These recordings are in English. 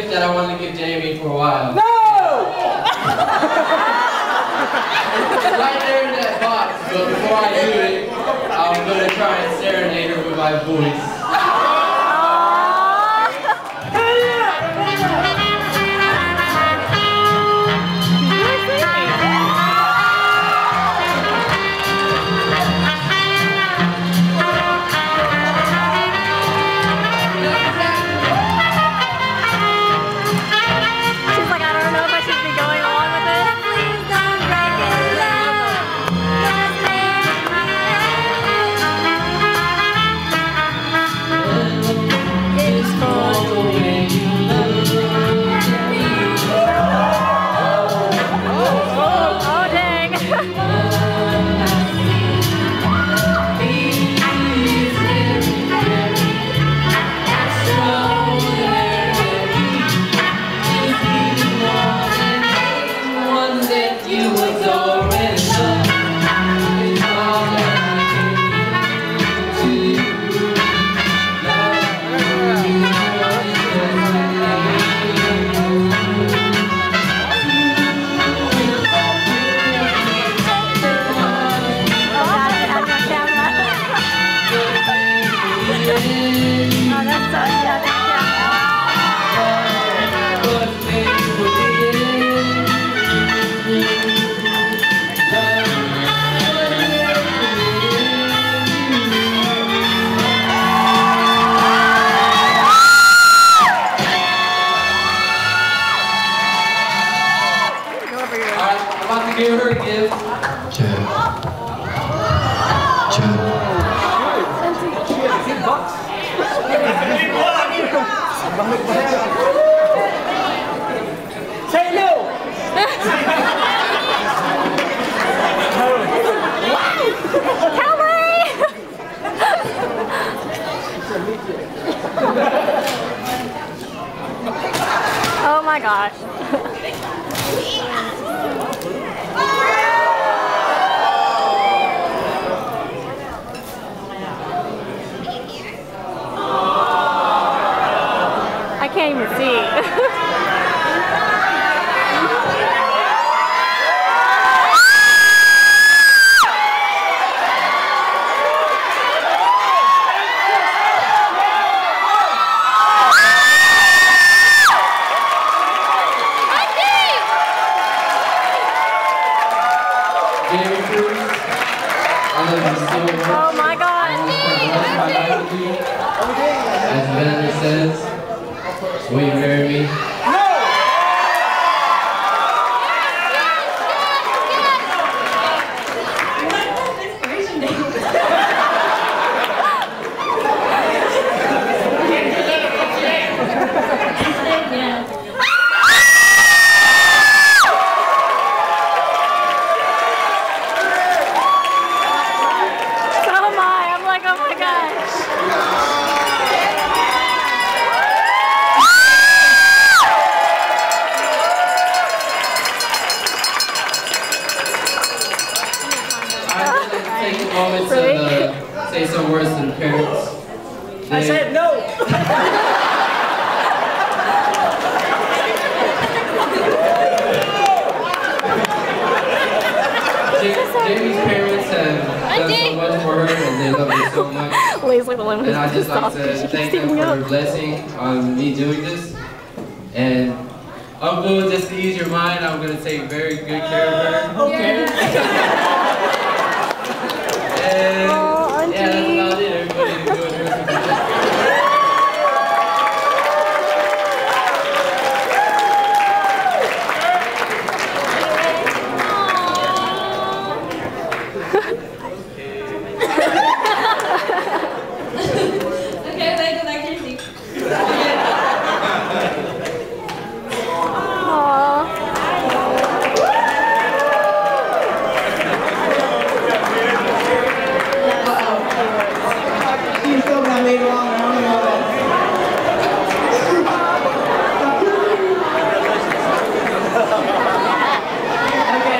gift that I wanted to give Jamie for a while. No! It's right there in that box, but before I do it, I'm going to try and serenade her with my voice. Give her a gift. Say no! Oh my gosh. I can't even see. Oh my God! As Vanessa says, will you marry me? Moments and say some words to the parents. I said no! Jamie's parents have done so much for her and they love her so much. And I'd just like to thank them for their blessing on me doing this. And Uncle, just to ease your mind, I'm going to take very good care of her. Okay. And yeah, that's about it. Everybody enjoyed her. Okay, wait, go back to your seat.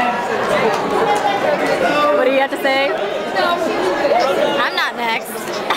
What do you have to say? No. I'm not next.